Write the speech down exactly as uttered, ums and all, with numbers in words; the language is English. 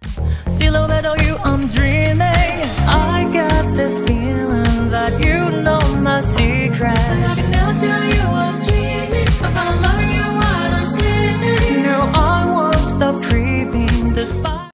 Silhouette of you, I'm dreaming. I got this feeling that you know my secret. I can now tell you